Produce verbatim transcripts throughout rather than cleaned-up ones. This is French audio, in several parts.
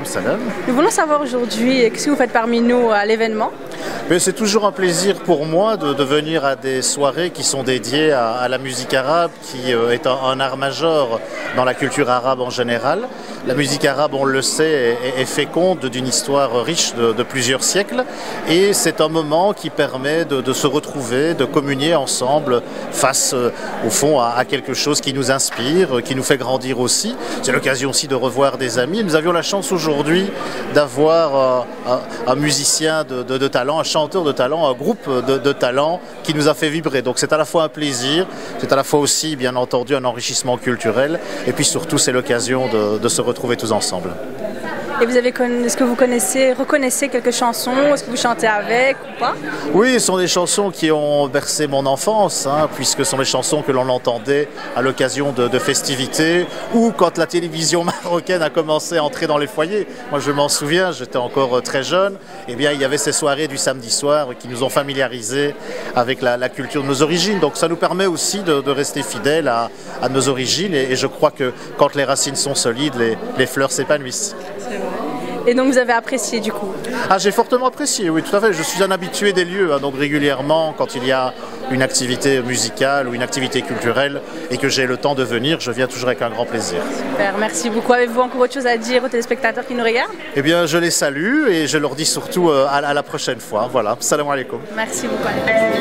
salam. Nous voulons savoir aujourd'hui, qu'est-ce que vous faites parmi nous à l'événement? C'est toujours un plaisir pour moi de, de venir à des soirées qui sont dédiées à, à la musique arabe, qui euh, est un, un art majeur dans la culture arabe en général. La musique arabe, on le sait, est, est féconde d'une histoire riche de, de plusieurs siècles, et c'est un moment qui permet de, de se retrouver, de communier ensemble face, euh, au fond, à, à quelque chose qui nous inspire, qui nous fait grandir aussi. C'est l'occasion aussi de revoir des amis. Nous avions la chance aujourd'hui d'avoir euh, un, un musicien de, de, de talent, un chanteur de talent, un groupe de, de talent qui nous a fait vibrer. Donc c'est à la fois un plaisir, c'est à la fois aussi, bien entendu, un enrichissement culturel, et puis surtout c'est l'occasion de, de se retrouver tous ensemble. Et vous avez, est-ce que vous connaissez, reconnaissez quelques chansons? Est-ce que vous chantez avec ou pas? Oui, ce sont des chansons qui ont bercé mon enfance, hein, puisque ce sont les chansons que l'on entendait à l'occasion de, de festivités ou quand la télévision marocaine a commencé à entrer dans les foyers. Moi, je m'en souviens, j'étais encore très jeune. Eh bien, il y avait ces soirées du samedi soir qui nous ont familiarisés avec la, la culture de nos origines. Donc, ça nous permet aussi de, de rester fidèles à, à nos origines. Et, et je crois que quand les racines sont solides, les, les fleurs s'épanouissent. Et donc vous avez apprécié du coup? Ah, j'ai fortement apprécié, oui, tout à fait. Je suis un habitué des lieux, hein, donc régulièrement, quand il y a une activité musicale ou une activité culturelle et que j'ai le temps de venir, je viens toujours avec un grand plaisir. Super, merci beaucoup. Avez-vous encore autre chose à dire aux téléspectateurs qui nous regardent? Eh bien, je les salue et je leur dis surtout euh, à, à la prochaine fois. Voilà, salam alaikum. Merci beaucoup.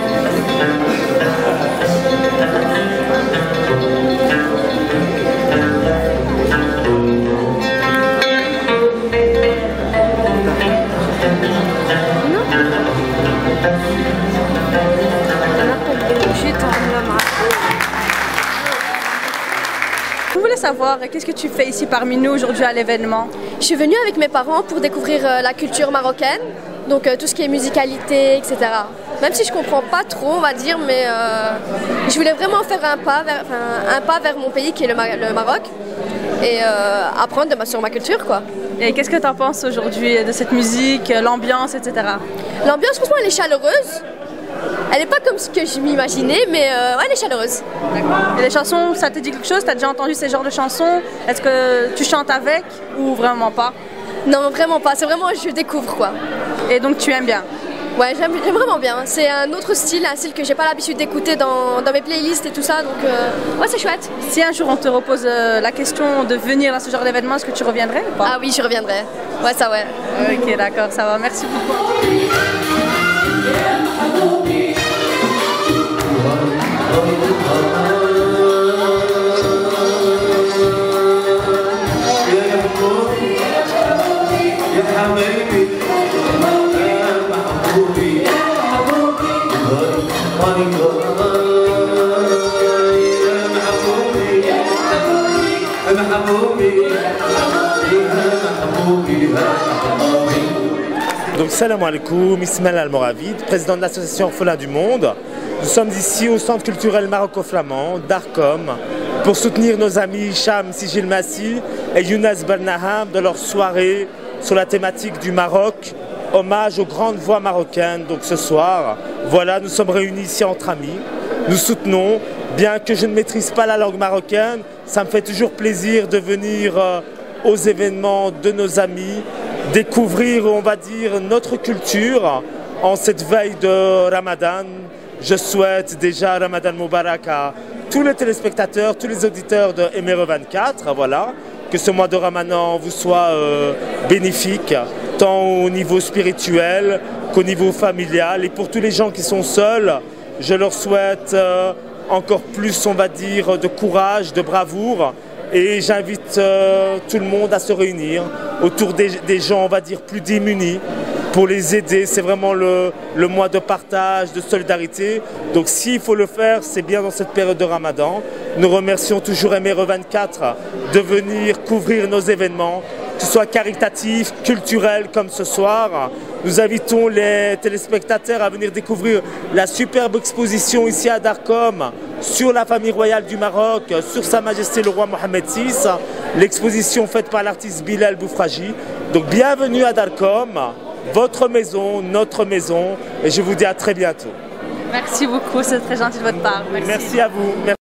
Je voulais savoir, qu'est-ce que tu fais ici parmi nous aujourd'hui à l'événement? Je suis venue avec mes parents pour découvrir euh, la culture marocaine, donc euh, tout ce qui est musicalité, et cetera. Même si je comprends pas trop, on va dire, mais euh, je voulais vraiment faire un pas vers, enfin, un pas vers mon pays qui est le, Mar le Maroc et euh, apprendre de ma, sur ma culture, quoi. Et qu'est-ce que tu en penses aujourd'hui de cette musique, l'ambiance, et cetera? L'ambiance, franchement, elle est chaleureuse. Elle n'est pas comme ce que je m'imaginais, mais euh, ouais, elle est chaleureuse. Et les chansons, ça te dit quelque chose? Tu as déjà entendu ces genres de chansons? Est-ce que tu chantes avec ou vraiment pas? Non, vraiment pas. C'est vraiment, je découvre, quoi. Et donc tu aimes bien? Ouais, j'aime vraiment bien. C'est un autre style, un style que j'ai pas l'habitude d'écouter dans, dans mes playlists et tout ça, donc euh, ouais, c'est chouette. Si un jour on te repose euh, la question de venir dans ce genre d'événement, est-ce que tu reviendrais ou pas? Ah oui, je reviendrai. Ouais, ça ouais. Ok, d'accord, ça va. Merci beaucoup. Donc salam alaikum, Ismaël Almoravid, président de l'association Orphelins du Monde. Nous sommes ici au centre culturel maroco-flamand d'Arcom pour soutenir nos amis Hicham Sigil Massi et Younes Bernaham de leur soirée sur la thématique du Maroc, hommage aux grandes voix marocaines. Donc ce soir, voilà, nous sommes réunis ici entre amis. Nous soutenons, bien que je ne maîtrise pas la langue marocaine, ça me fait toujours plaisir de venir euh, aux événements de nos amis, découvrir, on va dire, notre culture en cette veille de Ramadan. Je souhaite déjà Ramadan Moubarak à tous les téléspectateurs, tous les auditeurs de M R E vingt-quatre, voilà, que ce mois de Ramadan vous soit euh, bénéfique, tant au niveau spirituel qu'au niveau familial. Et pour tous les gens qui sont seuls, je leur souhaite euh, encore plus, on va dire, de courage, de bravoure. Et j'invite euh, tout le monde à se réunir autour des, des gens, on va dire, plus démunis pour les aider. C'est vraiment le, le mois de partage, de solidarité. Donc s'il faut le faire, c'est bien dans cette période de Ramadan. Nous remercions toujours M R E vingt-quatre de venir couvrir nos événements, que ce soit caritatif, culturel comme ce soir. Nous invitons les téléspectateurs à venir découvrir la superbe exposition ici à Darcom sur la famille royale du Maroc, sur Sa Majesté le roi Mohamed six, l'exposition faite par l'artiste Bilal Boufraji. Donc bienvenue à Darcom, votre maison, notre maison, et je vous dis à très bientôt. Merci beaucoup, c'est très gentil de votre part. Merci, Merci à vous. Merci.